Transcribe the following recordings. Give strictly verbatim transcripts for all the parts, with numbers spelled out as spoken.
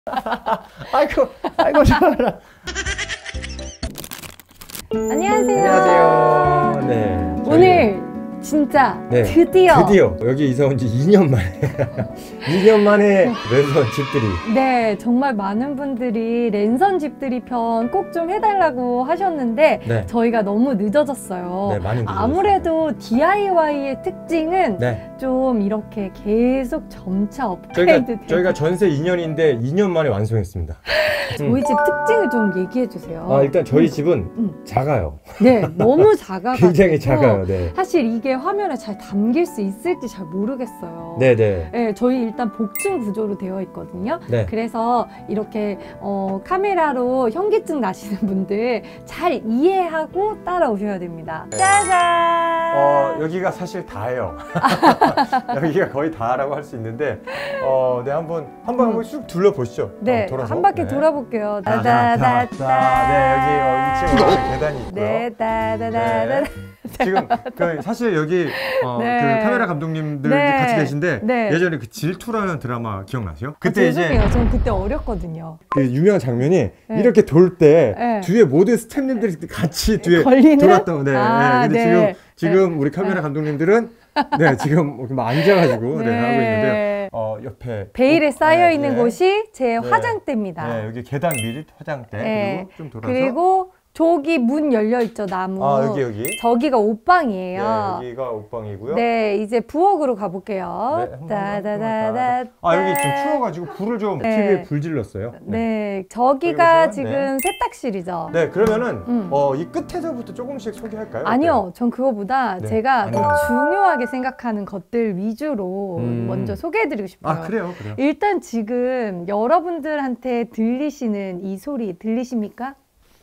아이고, 아이고, 좋아라. 안녕하세요. 안녕하세요. 네. 오늘 진짜 네, 드디어 드디어 여기 이사 온 지 이 년 만에 이 년 만에 랜선 집들이. 네, 정말 많은 분들이 랜선 집들이 편 꼭 좀 해달라고 하셨는데 네. 저희가 너무 늦어졌어요. 네, 많이 늦어졌어요. 아무래도 디아이와이의 특징은 네. 좀 이렇게 계속 점차 업그레이드 저희가, 저희가 전세 이 년인데 이 년 만에 완성했습니다. 저희 집 특징을 좀 얘기해 주세요. 아, 일단 저희 음. 집은 음. 작아요. 네, 너무 작아가지고 굉장히 작아요. 네. 사실 이게 화면에 잘 담길 수 있을지 잘 모르겠어요. 네네. 네, 저희 일단 복층 구조로 되어 있거든요. 네. 그래서 이렇게 어, 카메라로 현기증 나시는 분들 잘 이해하고 따라오셔야 됩니다. 네. 짜잔! 어, 여기가 사실 다예요. 여기가 거의 다라고 할 수 있는데, 어, 네, 한번 한번 한번 쭉 둘러보시죠. 네, 돌아서. 한 바퀴 네. 돌아볼게요. 따다다다. 따다다다. 네, 여기 어, 이 층에 계단이 있고요. 네, 따다다다. 네. 지금 그 사실 여기 어, 네. 그 카메라 감독님들 네. 같이 계신데 네. 예전에 그 질투라는 드라마 기억나세요? 그때 아, 죄송해요. 저는 그때 어렸거든요. 그 유명한 장면이 네. 이렇게 돌 때 네. 뒤에 모든 스태프님들이 같이 뒤에 걸리는? 돌았던. 네. 아, 네. 근데 네. 지금 지금 네. 우리 카메라 감독님들은 네 지금 막 앉아가지고 네. 네, 하고 있는데 어 옆에 베일에 쌓여 네, 있는 네. 곳이 제 네. 화장대입니다. 네, 여기 계단 밑 화장대. 네. 그리고 좀 돌아서. 그리고 저기 문 열려 있죠, 나무. 아, 여기 여기. 저기가 옷방이에요. 네, 여기가 옷방이고요. 네, 이제 부엌으로 가볼게요. 네, 한번, 따다다다. 아, 여기 좀 추워가지고 불을 좀 네. 티비에 불 질렀어요. 네, 네. 저기가 여기 보시면, 지금 세탁실이죠. 네, 그러면은 음. 어, 이 끝에서부터 조금씩 소개할까요? 아니요, 전 그거보다 네. 제가 아니요. 더 중요하게 생각하는 것들 위주로 음. 먼저 소개해드리고 싶어요. 아, 그래요, 그래요. 일단 지금 여러분들한테 들리시는 이 소리 들리십니까?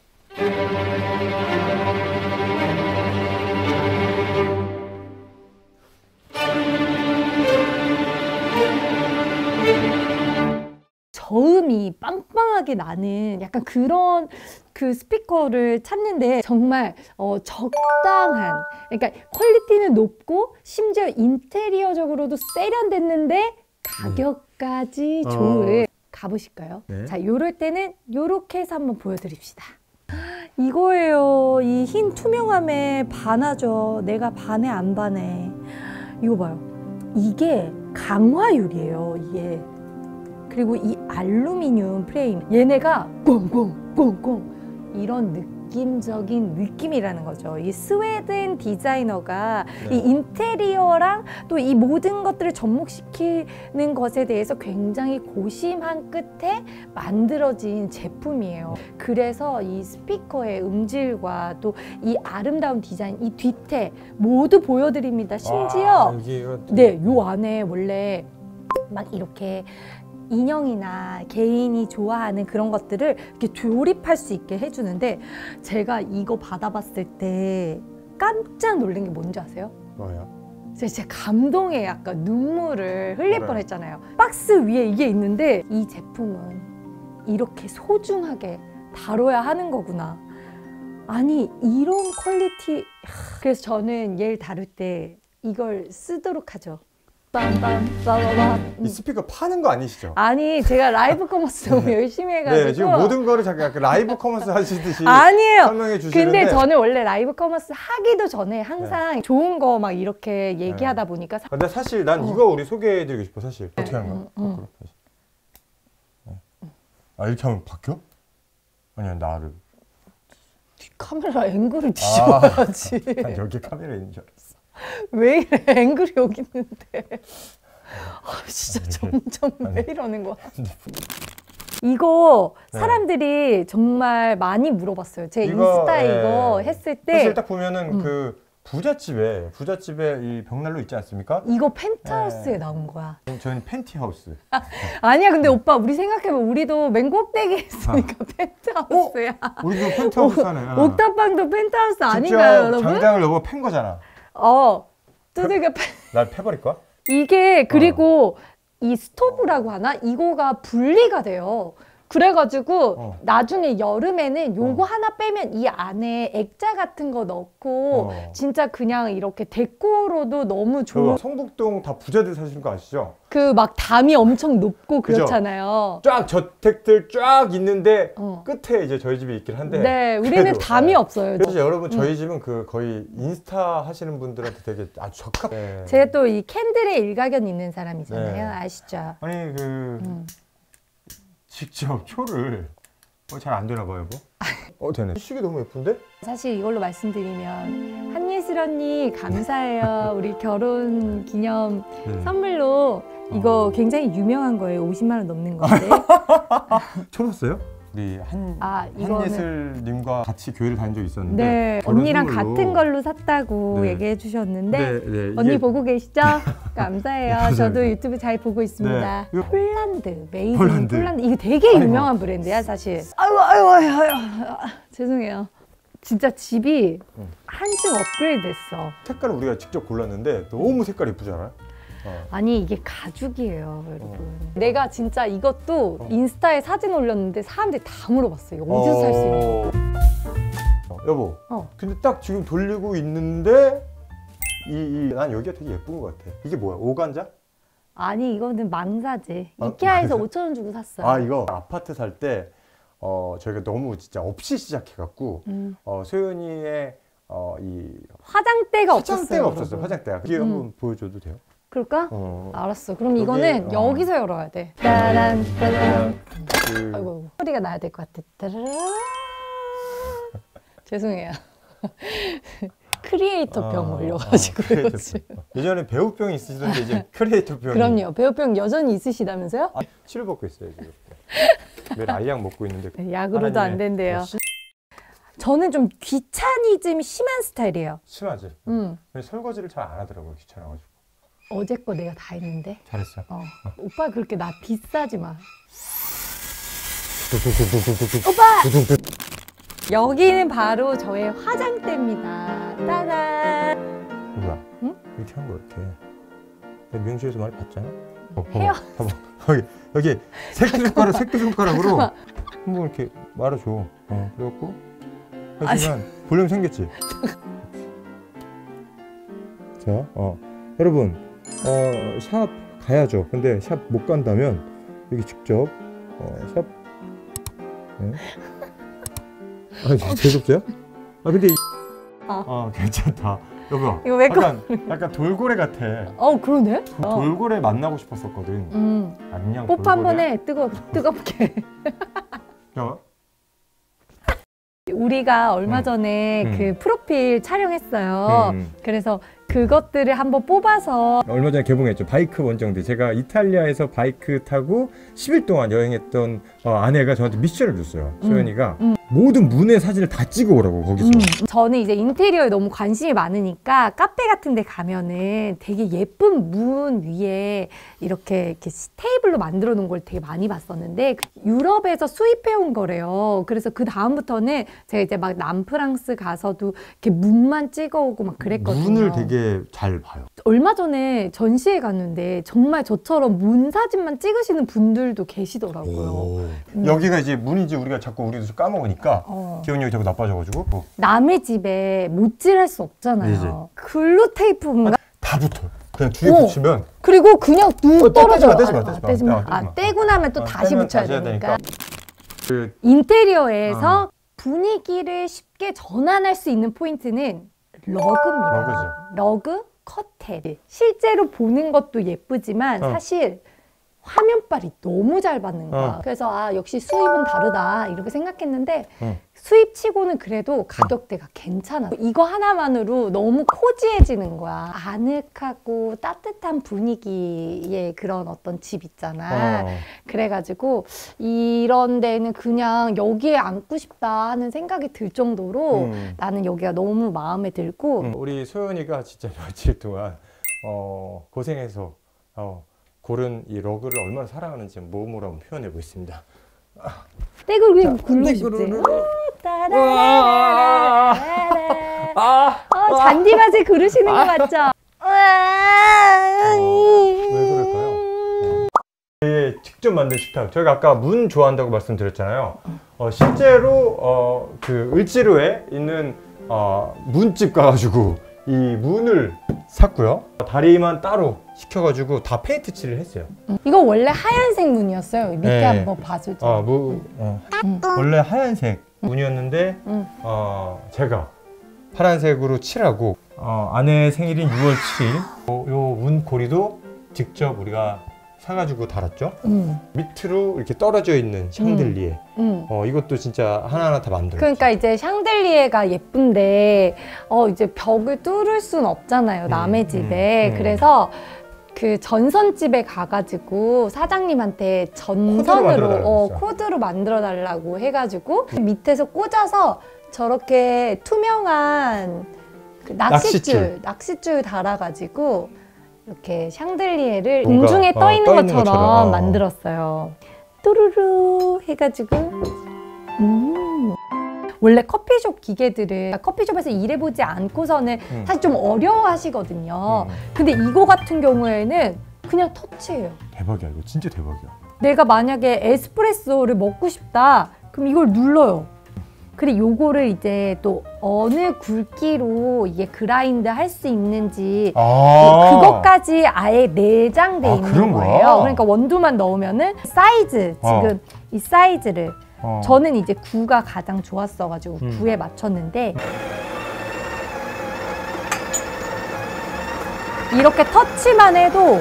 저음이 빵빵하게 나는 약간 그런 그 스피커를 찾는데 정말 어, 적당한, 그러니까 퀄리티는 높고 심지어 인테리어적으로도 세련됐는데 가격까지 음. 좋은. 어. 가보실까요? 네. 자, 요럴 때는 요렇게 해서 한번 보여드립시다. 이거예요. 이 흰 투명함에 반하죠. 내가 반해 안 반해. 이거 봐요. 이게 강화유리예요. 이게. 그리고 이 알루미늄 프레임, 얘네가 꽁꽁 꽁꽁 이런 느낌적인 느낌이라는 거죠. 이 스웨덴 디자이너가 네. 이 인테리어랑 또 이 모든 것들을 접목시키는 것에 대해서 굉장히 고심한 끝에 만들어진 제품이에요. 그래서 이 스피커의 음질과 또 이 아름다운 디자인, 이 뒤태 모두 보여드립니다. 심지어 아, 여기 이거... 네, 요 안에 원래 막 이렇게 인형이나 개인이 좋아하는 그런 것들을 이렇게 조립할 수 있게 해주는데, 제가 이거 받아봤을 때 깜짝 놀란 게 뭔지 아세요? 뭐예요? 제가 진짜 감동에 약간 눈물을 흘릴 그래. 뻔했잖아요. 박스 위에 이게 있는데 이 제품은 이렇게 소중하게 다뤄야 하는 거구나. 아니, 이런 퀄리티. 그래서 저는 얘를 다룰 때 이걸 쓰도록 하죠. 빰빰 빠바밤. 이 스피커 파는 거 아니시죠? 아니, 제가 라이브 커머스 너무 열심히 해가지고. 네, 지금 모든 거를 잠깐 약간 라이브 커머스 하시듯이 아니에요. 설명해 주시는데. 근데 저는 원래 라이브 커머스 하기도 전에 항상 네. 좋은 거 막 이렇게 얘기하다 네. 보니까. 근데 사실 난 어. 이거 우리 소개해드리고 싶어. 사실 어떻게 하는 거야? 음, 음. 거꾸로. 네. 아, 이렇게 하면 바뀌어? 아니야, 나를. 카메라 앵글을 뒤집어야지. 아, 난 여기 카메라 있는 줄 알았어. 왜 이래? 앵글이 여기 있는데. 아, 진짜 점점 왜 이러는 거야? 이거 네. 사람들이 정말 많이 물어봤어요. 제 이거, 인스타 예. 이거 했을 때. 사실 딱 보면은 음. 그 부잣집에 부잣집에 이 벽난로 있지 않습니까? 이거 펜트하우스에 네. 나온 거야. 저는 펜티하우스. 아니야, 근데 오빠 우리 생각해보면 우리도 맨 꼭대기에 있으니까 아. 펜트하우스야. 우리도 펜트하우스잖아요. 오, 옥탑방도 펜트하우스 아닌가요, 직접 여러분? 장장을 여보 팬 거잖아. 어, 두들겨 펜. 날 패버릴 거야? 이게 그리고 어. 이 스토브라고 하나? 이거가 분리가 돼요. 그래가지고 어. 나중에 여름에는 요거 어. 하나 빼면 이 안에 액자 같은 거 넣고 어. 진짜 그냥 이렇게 데코로도 너무 좋은. 그 성북동 다 부자들 사시는 거 아시죠? 그 막 담이 엄청 높고 그죠? 그렇잖아요. 쫙 저택들 쫙 있는데 어. 끝에 이제 저희 집이 있긴 한데. 네, 우리는 그래도, 담이 네. 없어요. 그래서 여러분 저희 음. 집은 그 거의 인스타 하시는 분들한테 되게 아주 적합. 네. 제가 또 이 캔들에 일가견 있는 사람이잖아요. 네. 아시죠? 아니 그 음. 직접 초를 어, 잘 안 되나 봐요, 뭐. 어 되네. 시계 너무 예쁜데? 사실 이걸로 말씀드리면 한예슬 언니 감사해요. 우리 결혼 기념 네. 선물로 이거 어. 굉장히 유명한 거예요. 오십만 원 넘는 건데. 쳐봤어요? 우리 한 아, 이거는 한예슬님과 같이 교회를 다닌 적이 있었는데. 네, 결혼 언니랑 선물로. 같은 걸로 샀다고 네. 얘기해 주셨는데 네, 네, 언니 이게- 보고 계시죠? 감사해요. 감사합니다. 저도 유튜브 잘 보고 있습니다. 네, 이거- 폴란드, 메이드 인 폴란드. 폴란드. 이거 되게 아이고. 유명한 브랜드야, 사실. 아이고, 아이고, 아이고, 아이고. 죄송해요. 진짜 집이 응. 한층 업그레이드 됐어. 색깔을 우리가 직접 골랐는데 너무 색깔 예쁘지 않아요? 어. 아니 이게 가죽이에요, 여러분. 내가 진짜 이것도 어. 인스타에 사진 올렸는데 사람들이 다 물어봤어요. 이거 어디서 살 수 있냐고. 어, 여보. 어. 근데 딱 지금 돌리고 있는데 이, 이, 난 여기가 되게 예쁜 것 같아. 이게 뭐야? 오간자? 아니 이거는 망사지. 아, 이케아에서 망사? 오천 원 주고 샀어요. 아 이거 아파트 살 때 어, 저희가 너무 진짜 없이 시작해갖고 음. 어, 소연이의 어, 이 화장대가 없었어요. 화장대가 없었어요. 여러분. 화장대가. 그게 음. 한번 보여줘도 돼요? 그럴까? 어. 알았어. 그럼 여기, 이거는 어. 여기서 열어야 돼. 따란 따란. 그, 아이고, 아이고 소리가 나야 될 것 같아. 따라란. 죄송해요. 크리에이터 병 아, 올려가지고 아, 크리에이터 요즘. 병. 예전에 배우병이 있으시던데 이제 크리에이터 병이. 그럼요. 배우병 여전히 있으시다면서요? 아, 치료받고 있어요 지금. 매일 알약 먹고 있는데. 네, 약으로도 안 하나님의 된대요. 어, 심- 저는 좀 귀차니즘이 심한 스타일이에요. 심하지. 음. 근데 설거지를 잘 안 하더라고요. 귀찮아가지고. 어제 거 내가 다 했는데. 잘했어. 어. 오빠 그렇게 나 비싸지 마. 오빠! 여기는 바로 저의 화장대입니다. 따단. 뭐야? 응? 이렇게 한 거 이렇게. 내가 명시에서 많이 봤잖아. 어, 봐봐, 헤어. 봐봐. 여기 여기 새끼 손가락 새끼 손가락으로 한번 이렇게 말아줘. 어, 그래갖고 하지만 볼륨 생겼지. 자, 어 여러분, 어, 샵 가야죠. 근데 샵 못 간다면 여기 직접 어, 샵. 네. 아, 제작자야? 아 근데 이... 어. 어 괜찮다. 여보, 이거 왜 약간 약간 돌고래 같아. 어, 그러네? 어. 돌고래 만나고 싶었었거든. 음. 안녕. 뽀뽀 돌고래. 한 번 해. 뜨거, 뜨겁게. 야, 우리가 얼마 음. 전에 음. 그 프로필 촬영했어요. 음. 그래서 그것들을 한번 뽑아서 얼마 전에 개봉했죠. 바이크 원정대. 제가 이탈리아에서 바이크 타고 십 일 동안 여행했던 어, 아내가 저한테 미션을 줬어요. 음. 소연이가 음. 모든 문의 사진을 다 찍어 오라고 거기서. 음, 저는 이제 인테리어에 너무 관심이 많으니까 카페 같은 데 가면은 되게 예쁜 문 위에 이렇게, 이렇게 테이블로 만들어 놓은 걸 되게 많이 봤었는데 유럽에서 수입해 온 거래요. 그래서 그 다음부터는 제가 이제 막 남프랑스 가서도 이렇게 문만 찍어 오고 막 그랬거든요. 문을 되게 잘 봐요. 얼마 전에 전시회 갔는데 정말 저처럼 문 사진만 찍으시는 분들도 계시더라고요. 음. 여기가 이제 문이지 우리가 자꾸 우리도 까먹으니까 어. 기억력이 자꾸 나빠져가지고 뭐 남의 집에 못질할 수 없잖아요. 네네. 글루 테이프인가? 다 붙어. 그냥 뒤에 어. 붙이면 그리고 그냥 뚝 어, 떨어져. 떼지 마, 떼지 마, 떼지 마. 떼지 마. 야, 떼지 아, 마. 떼고 나면 또 어, 다시 떼면 붙여야 다시 해야 되니까. 그 인테리어에서 어. 분위기를 쉽게 전환할 수 있는 포인트는 러그입니다. 러그죠. 러그, 커튼. 실제로 보는 것도 예쁘지만 어. 사실 화면빨이 너무 잘 받는 거야. 어. 그래서 아 역시 수입은 다르다 이렇게 생각했는데 어. 수입치고는 그래도 가격대가 괜찮아. 이거 하나만으로 너무 코지해지는 거야. 아늑하고 따뜻한 분위기의 그런 어떤 집 있잖아. 어. 그래가지고 이런 데는 그냥 여기에 앉고 싶다 하는 생각이 들 정도로 음. 나는 여기가 너무 마음에 들고 음, 우리 소연이가 진짜 며칠 동안 어, 고생해서 어, 고른 이 러그를 얼마나 사랑하는지 몸으로 한번 표현해 보겠습니다. 떼굴 그냥 굴고 싶지. 떼굴을- 따라라라라라. 아, 어, 잔디밭에 그러시는 거 맞죠? 왜 그럴까요? 예, 직접 만든 식탁. 저희가 아까 문 좋아한다고 말씀드렸잖아요. 어, 실제로 어, 그 을지로에 있는 어, 문집 가가지고 이 문을 샀고요. 다리만 따로 시켜가지고 다 페인트 칠을 했어요. 이거 원래 하얀색 문이었어요. 밑에 네. 한번 봐주죠. 어, 뭐, 어. 음. 원래 하얀색 문이었는데 음. 어, 제가 파란색으로 칠하고 어, 아내 생일인 유월 칠일 요 문고리도 직접 우리가 사가지고 달았죠. 음. 밑으로 이렇게 떨어져 있는 샹들리에 음. 어, 이것도 진짜 하나하나 다 만들었죠. 그러니까 이제 샹들리에가 예쁜데 어 이제 벽을 뚫을 순 없잖아요. 음, 남의 집에. 음, 음. 그래서 그 전선집에 가가지고 사장님한테 전선으로 만들어 어, 달라고 코드로 만들어 달라고 해가지고 그 밑에서 꽂아서 저렇게 투명한 그 낚싯줄 낚싯줄. 낚싯줄 달아가지고 이렇게 샹들리에를 뭔가, 공중에 어, 떠 있는 떠 있는 것처럼, 것처럼, 어. 만들었어요. 또르르 해가지고 음. 원래 커피숍 기계들을 커피숍에서 일해보지 않고서는 음. 사실 좀 어려워하시거든요. 음. 근데 이거 같은 경우에는 그냥 터치예요. 대박이야. 이거 진짜 대박이야. 내가 만약에 에스프레소를 먹고 싶다 그럼 이걸 눌러요. 그리고 요거를 이제 또 어느 굵기로 이게 그라인드 할 수 있는지 아 그것까지 아예 내장돼 아, 있는 그런 거야? 거예요. 그러니까 원두만 넣으면은 사이즈 어. 지금 이 사이즈를 어. 저는 이제 구가 가장 좋았어가지고 음. 구에 맞췄는데 이렇게 터치만 해도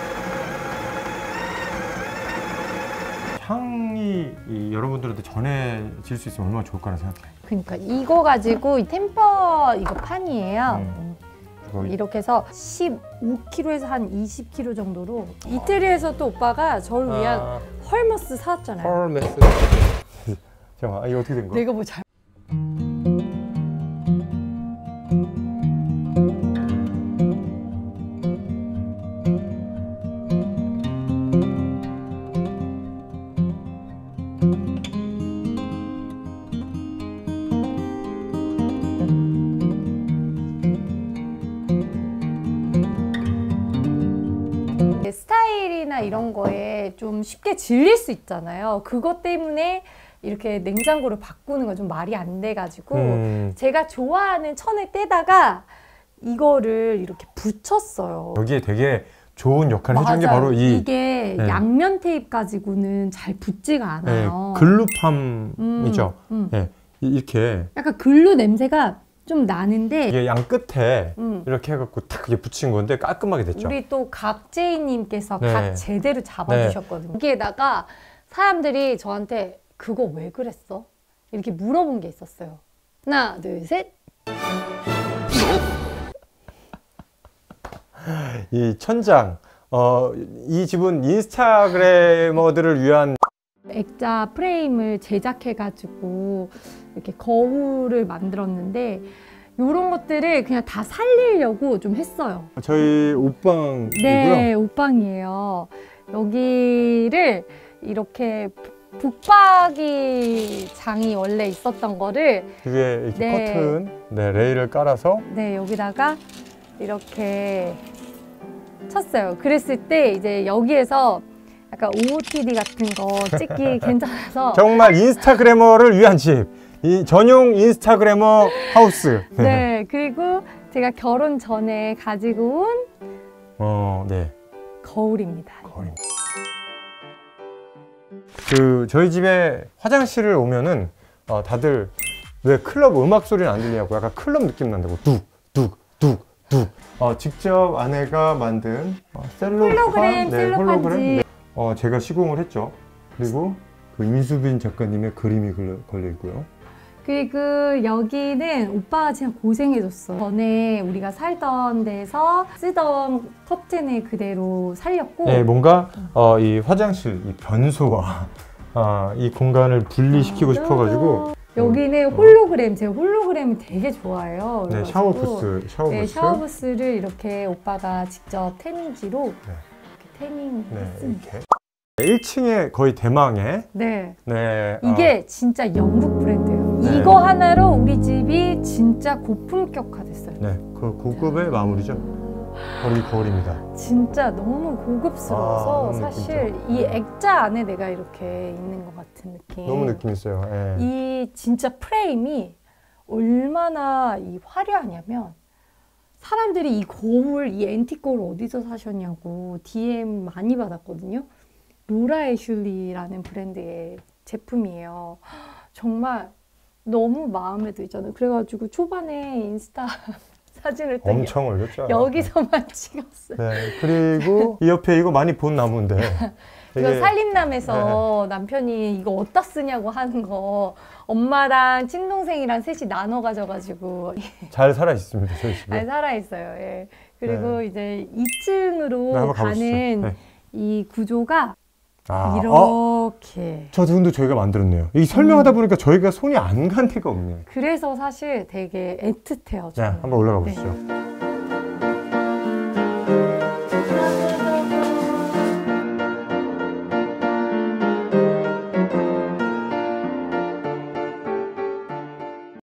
향이 이 여러분들한테 전해질 수 있으면 얼마나 좋을까라는 생각해. 그러니까 이거 가지고 이 템퍼 이거 판이에요. 음. 이거 이렇게 해서 십오 킬로그램에서 한 이십 킬로그램 정도로 이태리에서 또 오빠가 저를 위한 아, 헐머스 사왔잖아요. 펄메스. 잠깐만, 아, 이거 어떻게 된 거야? 내가 뭐 잘. 스타일이나 이런 거에 좀 쉽게 질릴 수 있잖아요. 그것 때문에 이렇게 냉장고를 바꾸는 건 좀 말이 안 돼가지고 음. 제가 좋아하는 천에 떼다가 이거를 이렇게 붙였어요. 여기에 되게 좋은 역할을 해준 게 맞아요. 바로 이 이게 네. 양면 테이프 가지고는 잘 붙지가 네, 않아요. 글루팜이죠. 음, 음. 네, 이- 이렇게 약간 글루 냄새가 좀 나는데 이게 양 끝에 음. 이렇게 해갖고 탁 이렇게 붙인 건데 깔끔하게 됐죠. 우리 또 각제이님께서 네. 각 제대로 잡아주셨거든요. 여기에다가 사람들이 저한테 그거 왜 그랬어? 이렇게 물어본 게 있었어요. 하나, 둘, 셋. 이 천장, 어, 이 집은 인스타그래머들을 위한 액자 프레임을 제작해가지고 이렇게 거울을 만들었는데 이런 것들을 그냥 다 살리려고 좀 했어요. 저희 옷방이고요. 네, 옷방이에요. 여기를 이렇게 북박이 장이 원래 있었던 거를 위에 이렇게 네. 커튼, 네, 레일을 깔아서 네, 여기다가 이렇게 쳤어요. 그랬을 때 이제 여기에서 약간 오오티디 같은 거 찍기 괜찮아서 정말 인스타그래머를 위한 집, 이 전용 인스타그래머 하우스. 네, 그리고 제가 결혼 전에 가지고 온 어, 네. 거울입니다. 거의. 그 저희 집에 화장실을 오면은 어, 다들 왜 클럽 음악 소리는 안 들리냐고 약간 클럽 느낌 난다고 뚝뚝뚝뚝 어, 직접 아내가 만든 어, 셀로판, 홀로그램, 셀로판지. 홀로그램, 네. 어, 제가 시공을 했죠. 그리고 그 임수빈 작가님의 그림이 걸려, 걸려 있고요. 그리고 여기는 오빠가 진짜 고생해줬어. 전에 우리가 살던 데서 쓰던 커튼을 그대로 살렸고 네, 뭔가 어, 이 화장실 이 변소와 어, 이 공간을 분리시키고 싶어가지고 여기는 홀로그램, 제가 홀로그램을 되게 좋아해요. 네, 그래가지고 샤워 부스, 샤워 네, 부스. 샤워 부스를 이렇게 오빠가 직접 태닝지로 네. 이렇게 태닝 네, 했습니다. 이렇게. 일 층에 거의 대망의 네. 네, 이게 진짜 영국 브랜드예요. 네. 이거 하나로 우리 집이 진짜 고품격화 됐어요. 어, 네, 그 고급의 마무리죠. 바로 이 거울입니다. 진짜 너무 고급스러워서 아, 너무 사실 느낌있죠. 이 액자 안에 내가 이렇게 있는 것 같은 느낌. 너무 느낌 있어요. 예. 이 진짜 프레임이 얼마나 이 화려하냐면 사람들이 이 거울, 이 앤틱 거울 어디서 사셨냐고 디엠 많이 받았거든요. 로라 애슐리라는 브랜드의 제품이에요. 정말 너무 마음에 들잖아요. 그래가지고 초반에 인스타 사진을 또 엄청 올렸죠. 여기서만 찍었어요. 네. 그리고 이 옆에 이거 많이 본 나무인데. 이거 이게- 살림남에서 남편이 이거 어디다 쓰냐고 하는 거 엄마랑 친동생이랑 셋이 나눠 가져가지고 잘 살아 있습니다. 저희 잘 집에. 살아있어요. 예. 그리고 네. 이제 이 층으로 네, 한번 가보시죠. 가는 네. 이 구조가 아, 어? 이렇게. 저 근데 저희가 만들었네요. 이 설명하다 보니까 저희가 손이 안 간 데가 없네요. 그래서 사실 되게 애틋해요. 자, 저는. 한번 올라가 네. 보시죠.